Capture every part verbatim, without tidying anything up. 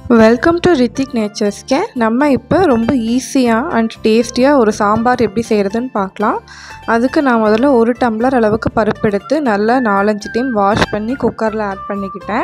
Welcome to Hrithik நேச்சர்ஸ்கே. நம்ம இப்போ ரொம்ப ஈஸியாக அண்ட் டேஸ்டியாக ஒரு சாம்பார் எப்படி செய்கிறதுன்னு பார்க்கலாம். அதுக்கு நான் முதல்ல ஒரு டம்ளர் அளவுக்கு பருப்பு எடுத்து நல்லா நாலஞ்சு டைம் வாஷ் பண்ணி குக்கரில் ஆட் பண்ணிக்கிட்டேன்.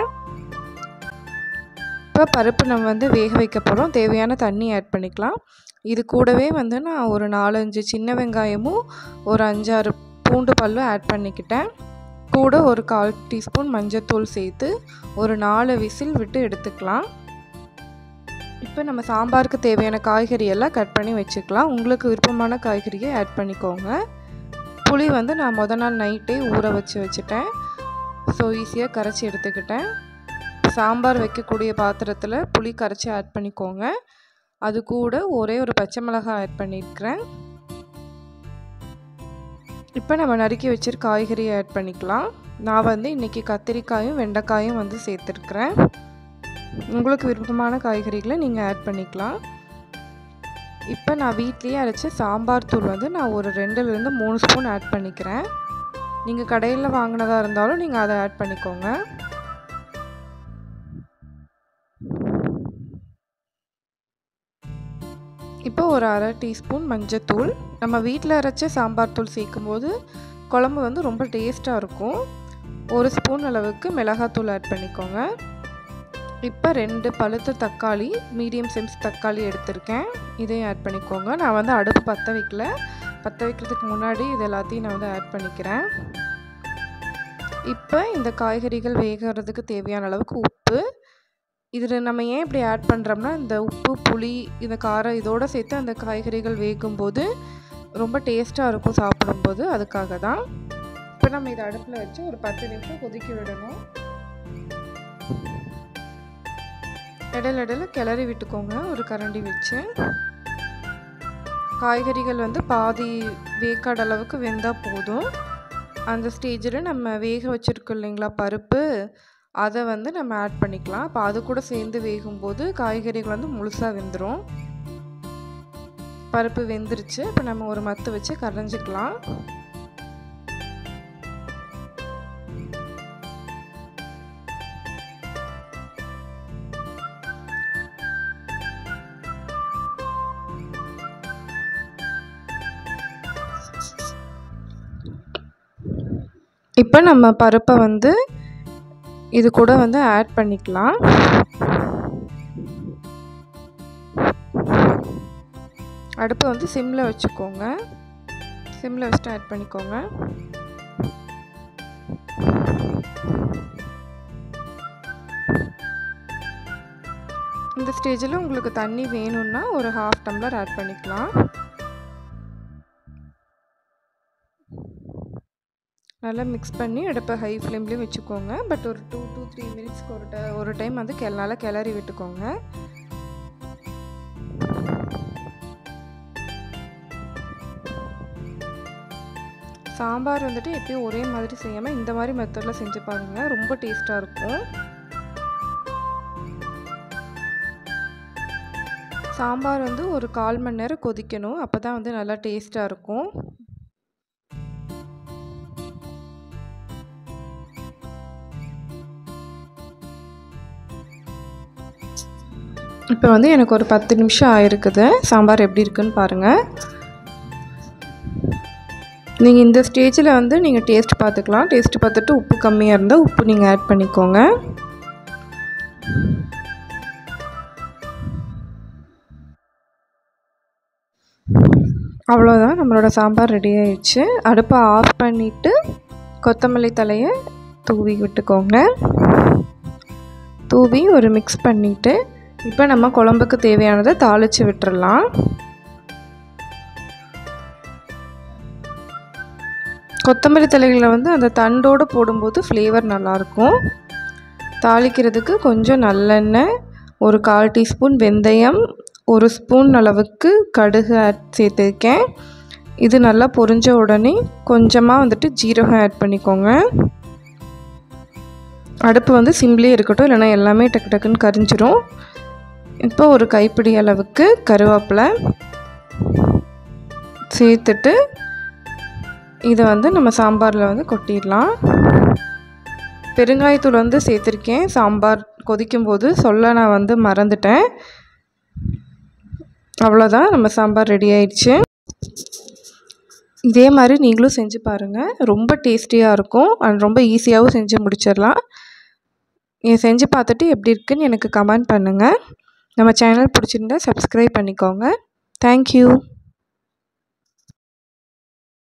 இப்போ பருப்பு நம்ம வந்து வேக வைக்க போகிறோம். தேவையான தண்ணி ஆட் பண்ணிக்கலாம். இது கூடவே வந்து நான் ஒரு நாலஞ்சு சின்ன வெங்காயமும் ஒரு அஞ்சாறு பூண்டு பல்லும் ஆட் பண்ணிக்கிட்டேன். கூட ஒரு கால் டீஸ்பூன் மஞ்சத்தூள் சேர்த்து ஒரு நாலு விசில் விட்டு எடுத்துக்கலாம். இப்போ நம்ம சாம்பாருக்கு தேவையான காய்கறி எல்லாம் கட் பண்ணி வச்சுக்கலாம். உங்களுக்கு விருப்பமான காய்கறியை ஆட் பண்ணிக்கோங்க. புளி வந்து நான் முத நாள் நைட்டே ஊற வச்சு வச்சுட்டேன். ஸோ ஈஸியாக கரைச்சி எடுத்துக்கிட்டேன். சாம்பார் வைக்கக்கூடிய பாத்திரத்தில் புளி கரைச்சி ஆட் பண்ணிக்கோங்க. அது கூட ஒரே ஒரு பச்சை மிளகாய் ஆட் பண்ணியிருக்கிறேன். இப்போ நம்ம நறுக்கி வச்சிருக்க காய்கறியை ஆட் பண்ணிக்கலாம். நான் வந்து இன்றைக்கி கத்திரிக்காயும் வெண்டைக்காயும் வந்து சேர்த்துருக்குறேன். உங்களுக்கு விருப்பமான காய்கறிகளை நீங்கள் ஆட் பண்ணிக்கலாம். இப்போ நான் வீட்லேயே அரைச்ச சாம்பார் தூள் வந்து நான் ஒரு ரெண்டுலேருந்து மூணு ஸ்பூன் ஆட் பண்ணிக்கிறேன். நீங்கள் கடையில் வாங்கினதாக இருந்தாலும் நீங்கள் அதை ஆட் பண்ணிக்கோங்க. இப்போ ஒரு அரை டீஸ்பூன் மஞ்சத்தூள். நம்ம வீட்டில் அரைச்ச சாம்பார் தூள் சேர்க்கும்போது குழம்பு வந்து ரொம்ப டேஸ்ட்டாக இருக்கும். ஒரு ஸ்பூன் அளவுக்கு மிளகாத்தூள் ஆட் பண்ணிக்கோங்க. இப்போ ரெண்டு பழுத்த தக்காளி, மீடியம் சைஸ் தக்காளி எடுத்திருக்கேன். இதையும் ஆட் பண்ணிக்கோங்க. நான் வந்து அடுப்பு பற்ற வைக்கல. பற்ற வைக்கிறதுக்கு முன்னாடி இது எல்லாத்தையும் நான் வந்து ஆட் பண்ணிக்கிறேன். இப்போ இந்த காய்கறிகள் வேகிறதுக்கு தேவையான அளவுக்கு உப்பு. இதில் நம்ம ஏன் இப்படி ஆட் பண்ணுறோம்னா, இந்த உப்பு புளி இந்த காரம் இதோடு சேர்த்து அந்த காய்கறிகள் வேகும்போது ரொம்ப டேஸ்ட்டாக இருக்கும் சாப்பிடும்போது. அதுக்காக தான். இப்போ நம்ம இதை அடுப்பில் வச்சு ஒரு பத்து நிமிஷம் கொதிக்க விடணும். இடையில இடையில கிளறி விட்டுக்கோங்க ஒரு கரண்டி வச்சு. காய்கறிகள் வந்து பாதி வேக்காடு அளவுக்கு வெந்தால் போதும். அந்த ஸ்டேஜில் நம்ம வேக வச்சுருக்கோம் இல்லைங்களா பருப்பு, அதை வந்து நம்ம ஆட் பண்ணிக்கலாம். இப்போ அது கூட சேர்ந்து வேகும்போது காய்கறிகள் வந்து முழுசாக வெந்துடும். பருப்பு வெந்துருச்சு. இப்போ நம்ம ஒரு மத்து வச்சு கரைஞ்சிக்கலாம். இப்போ நம்ம பருப்பை வந்து இது கூட வந்து ஆட் பண்ணிக்கலாம். அடுப்பை வந்து சிம்மில் வச்சுக்கோங்க. சிம்மில் வச்சுட்டு ஆட் பண்ணிக்கோங்க. இந்த ஸ்டேஜில் உங்களுக்கு தண்ணி வேணும்னா ஒரு ஹாஃப் டம்ளர் ஆட் பண்ணிக்கலாம். நல்லா மிக்ஸ் பண்ணி அடுப்பை ஹை ஃப்ளேம்லேயும் வச்சுக்கோங்க. பட் ஒரு டூ டூ த்ரீ மினிட்ஸ்க்கு ஒரு ட ஒரு டைம் வந்து கெ நல்லா கிளறி விட்டுக்கோங்க. சாம்பார் வந்துட்டு எப்பயும் ஒரே மாதிரி செய்யாமல் இந்த மாதிரி மெத்தடில் செஞ்சு பாருங்கள். ரொம்ப டேஸ்ட்டாக இருக்கும். சாம்பார் வந்து ஒரு கால் மணி நேரம் கொதிக்கணும். அப்போ தான் வந்து நல்லா டேஸ்ட்டாக இருக்கும். இப்போ வந்து எனக்கு ஒரு பத்து நிமிஷம் ஆயிருக்குது. சாம்பார் எப்படி இருக்குன்னு பாருங்கள். நீங்கள் இந்த ஸ்டேஜில் வந்து நீங்கள் டேஸ்ட் பார்த்துக்கலாம். டேஸ்ட் பார்த்துட்டு உப்பு கம்மியாக இருந்தால் உப்பு நீங்கள் ஆட் பண்ணிக்கோங்க. அவ்வளோதான், நம்மளோட சாம்பார் ரெடி ஆயிடுச்சு. அடுப்பை ஆஃப் பண்ணிவிட்டு கொத்தமல்லி தலையை தூவி விட்டுக்கோங்க. தூவி ஒரு மிக்ஸ் பண்ணிவிட்டு இப்போ நம்ம குழம்புக்கு தேவையானதை தாளித்து விட்டுறலாம். கொத்தமல்லி தலைகளை வந்து அந்த தண்டோடு போடும்போது ஃப்ளேவர் நல்லாயிருக்கும். தாளிக்கிறதுக்கு கொஞ்சம் நல்லெண்ணெய், ஒரு கால் டீஸ்பூன் வெந்தயம், ஒரு ஸ்பூன் அளவுக்கு கடுகு ஆட் சேர்த்துருக்கேன். இது நல்லா பொரிஞ்ச உடனே கொஞ்சமாக வந்துட்டு ஜீரகம் ஆட் பண்ணிக்கோங்க. அடுப்பு வந்து சிம்லேயே இருக்கட்டும், இல்லைனா எல்லாமே டக்கு டக்குன்னு கரிஞ்சிரும். இப்போ ஒரு கைப்பிடி அளவுக்கு கருவேப்பிலை சேர்த்துட்டு இதை வந்து நம்ம சாம்பாரில் வந்து கொட்டிடலாம். பெருங்காயத்தூள் வந்து சேர்த்துருக்கேன் சாம்பார் கொதிக்கும்போது சொல்ல நான் வந்து மறந்துட்டேன். அவ்வளோதான், நம்ம சாம்பார் ரெடி ஆயிடுச்சு. இதே மாதிரி நீங்களும் செஞ்சு பாருங்கள். ரொம்ப டேஸ்டியாக இருக்கும் அண்ட் ரொம்ப ஈஸியாகவும் செஞ்சு முடிச்சிடலாம். நீங்கள் செஞ்சு பார்த்துட்டு எப்படி இருக்குன்னு எனக்கு கமெண்ட் பண்ணுங்கள். நம்ம சேனல் பிடிச்சிருந்தா சப்ஸ்கிரைப் பண்ணிக்கோங்க. தேங்க்யூ.